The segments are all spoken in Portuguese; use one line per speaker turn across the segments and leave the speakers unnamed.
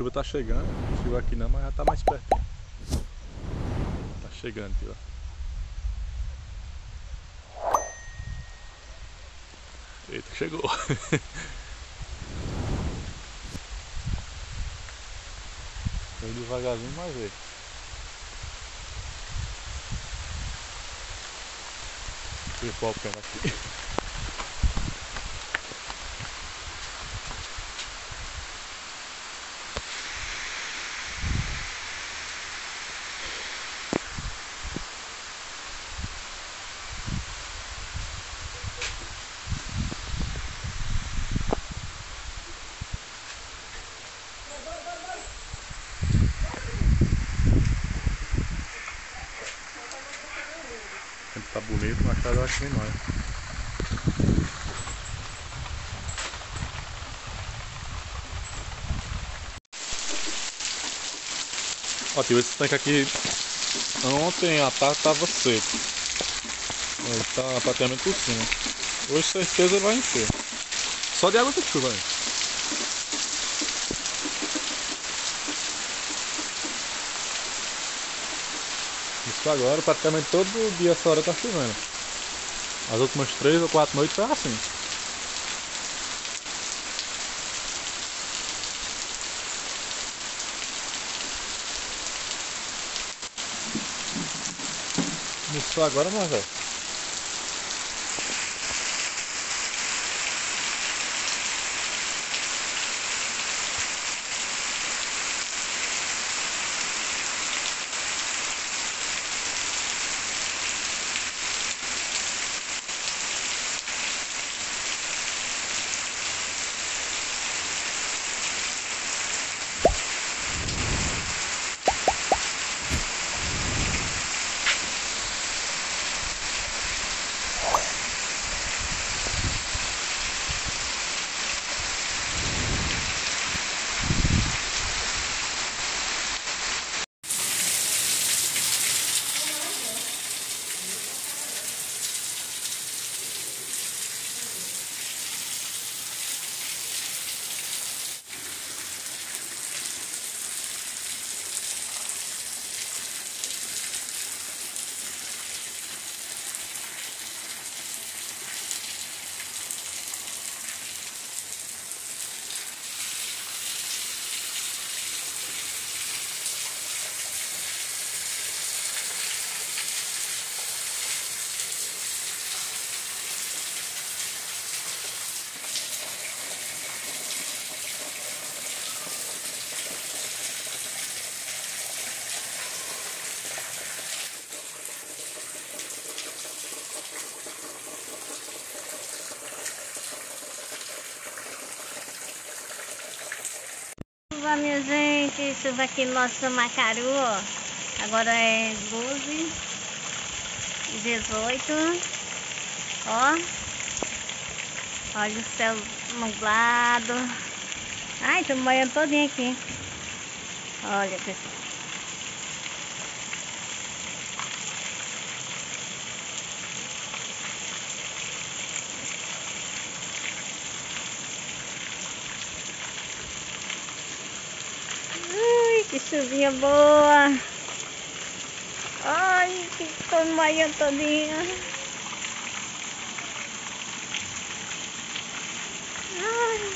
chuva tá chegando. Não chegou aqui não, mas já tá mais perto. Tá chegando aqui, ó. Eita, chegou. Vem devagarzinho, mas vê. Deixa eu pôr o pé aqui. O tempo tá bonito, mas tá aqui menor. Ó, tive esse tanque aqui ontem à tarde tava seco. Ele tá praticamente por cima. Hoje certeza ele vai encher. Só de água de chuva, velho. Isso agora, praticamente todo dia essa hora tá chovendo. As últimas 3 ou 4 noites foi assim. Começou agora, mas velho.
Olá, minha gente, chuva aqui no nosso Macaru, ó. Agora é 12 e 18. Ó, olha o céu nublado. Ai, tô molhando todinho aqui. Olha, pessoal. Que chuvinha boa. Ai, que tô molhando todinha. Ai.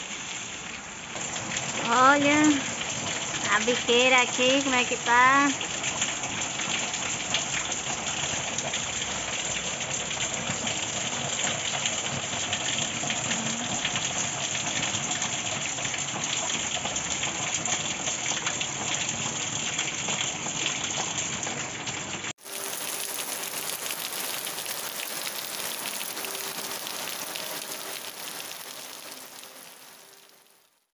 Olha a biqueira aqui, como é que tá?